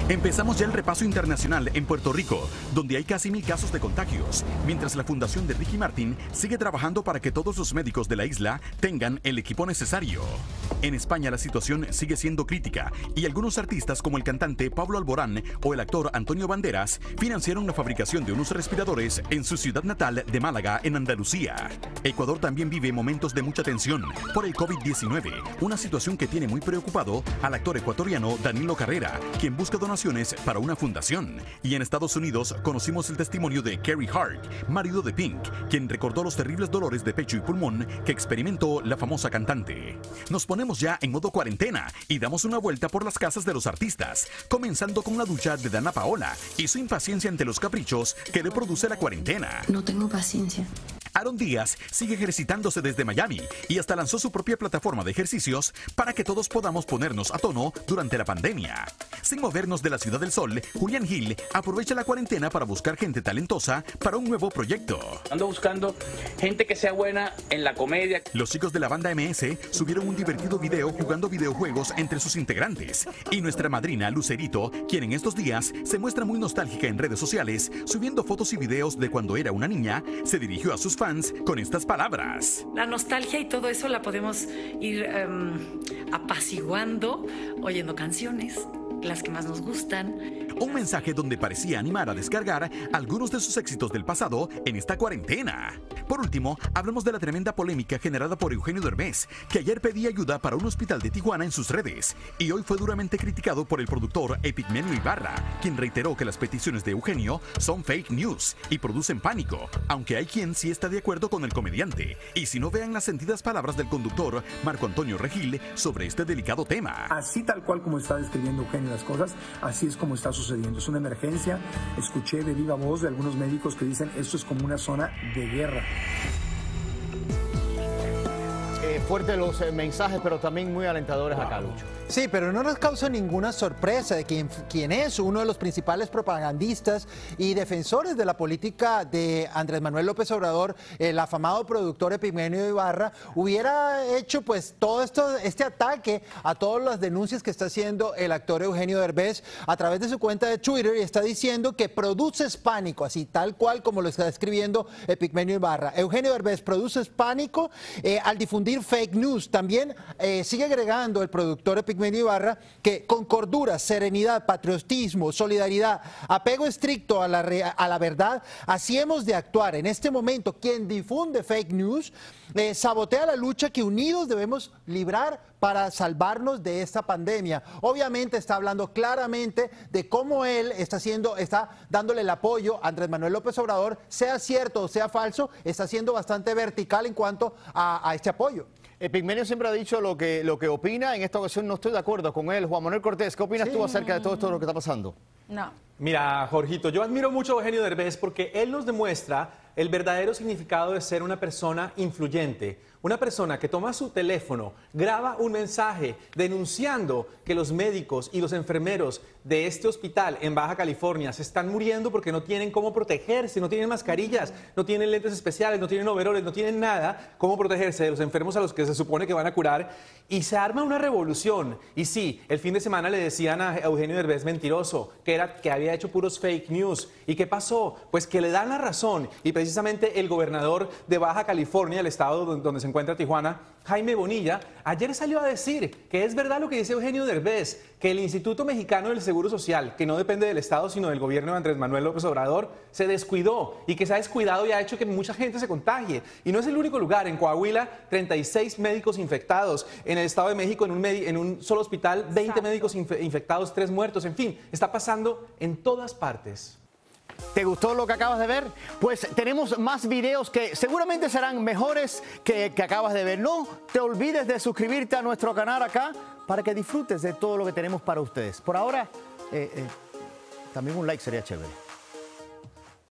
Empezamos ya el repaso internacional en Puerto Rico, donde hay casi 1000 casos de contagios, mientras la fundación de Ricky Martin sigue trabajando para que todos los médicos de la isla tengan el equipo necesario. En España la situación sigue siendo crítica y algunos artistas como el cantante Pablo Alborán o el actor Antonio Banderas financiaron la fabricación de unos respiradores en su ciudad natal de Málaga, en Andalucía. Ecuador también vive momentos de mucha tensión por el COVID-19, una situación que tiene muy preocupado al actor ecuatoriano Danilo Carrera, quien busca donaciones para una fundación. Y en Estados Unidos conocimos el testimonio de Carey Hart, marido de Pink, quien recordó los terribles dolores de pecho y pulmón que experimentó la famosa cantante. Nos ponemos ya en modo cuarentena y damos una vuelta por las casas de los artistas, comenzando con la ducha de Dana Paola y su impaciencia ante los caprichos que le produce la cuarentena. No tengo paciencia. Aaron Díaz sigue ejercitándose desde Miami y hasta lanzó su propia plataforma de ejercicios para que todos podamos ponernos a tono durante la pandemia. Sin movernos de la Ciudad del Sol, Julián Gil aprovecha la cuarentena para buscar gente talentosa para un nuevo proyecto. Ando buscando gente que sea buena en la comedia. Los chicos de la banda MS subieron un divertido video jugando videojuegos entre sus integrantes. Y nuestra madrina, Lucerito, quien en estos días se muestra muy nostálgica en redes sociales, subiendo fotos y videos de cuando era una niña, se dirigió a sus fans con estas palabras. La nostalgia y todo eso la podemos ir apaciguando oyendo canciones, las que más nos gustan. Un mensaje donde parecía animar a descargar algunos de sus éxitos del pasado en esta cuarentena. Por último, hablamos de la tremenda polémica generada por Eugenio Derbez, que ayer pedía ayuda para un hospital de Tijuana en sus redes, y hoy fue duramente criticado por el productor Epigmenio Ibarra, quien reiteró que las peticiones de Eugenio son fake news y producen pánico, aunque hay quien sí está de acuerdo con el comediante. Y si no, vean las sentidas palabras del conductor Marco Antonio Regil sobre este delicado tema. Así tal cual como está describiendo Eugenio las cosas, así es como está sucediendo. Es una emergencia. Escuché de viva voz de algunos médicos que dicen esto es como una zona de guerra. Fuertes los mensajes, pero también muy alentadores acá, Lucho. Sí, pero no nos causa ninguna sorpresa de quién es uno de los principales propagandistas y defensores de la política de Andrés Manuel López Obrador, el afamado productor Epigmenio Ibarra, hubiera hecho pues todo este ataque a todas las denuncias que está haciendo el actor Eugenio Derbez a través de su cuenta de Twitter, y está diciendo que produces pánico, así tal cual como lo está escribiendo Epigmenio Ibarra. Eugenio Derbez, produces pánico al difundir fake news. También sigue agregando el productor Epigmenio Ibarra que con cordura, serenidad, patriotismo, solidaridad, apego estricto a la verdad, así hemos de actuar. En este momento, quien difunde fake news sabotea la lucha que unidos debemos librar para salvarnos de esta pandemia. Obviamente está hablando claramente de cómo él está dándole el apoyo a Andrés Manuel López Obrador, sea cierto o sea falso, está siendo bastante vertical en cuanto a este apoyo. Epigmenio siempre ha dicho lo que opina. En esta ocasión no estoy de acuerdo con él. Juan Manuel Cortés, ¿qué opinas tú acerca de todo esto lo que está pasando? No. Mira, Jorgito, yo admiro mucho a Eugenio Derbez porque él nos demuestra el verdadero significado de ser una persona influyente. Una persona que toma su teléfono, graba un mensaje denunciando que los médicos y los enfermeros de este hospital en Baja California se están muriendo porque no tienen cómo protegerse, no tienen mascarillas, no tienen lentes especiales, no tienen overoles, no tienen nada cómo protegerse de los enfermos a los que se supone que van a curar, y se arma una revolución. Y sí, el fin de semana le decían a Eugenio Derbez mentiroso, que había hecho puros fake news. ¿Y qué pasó? Pues que le dan la razón, y precisamente el gobernador de Baja California, el estado donde se encuentra Tijuana, Jaime Bonilla, ayer salió a decir que es verdad lo que dice Eugenio Derbez, que el Instituto Mexicano del Seguro Social, que no depende del Estado sino del gobierno de Andrés Manuel López Obrador, se descuidó, y que se ha descuidado y ha hecho que mucha gente se contagie. Y no es el único lugar. En Coahuila, 36 médicos infectados. En el Estado de México, en un solo hospital, 20 médicos infectados, 3 muertos. En fin, está pasando en todas partes. ¿Te gustó lo que acabas de ver? Pues tenemos más videos que seguramente serán mejores que acabas de ver. No te olvides de suscribirte a nuestro canal acá para que disfrutes de todo lo que tenemos para ustedes. Por ahora, también un like sería chévere.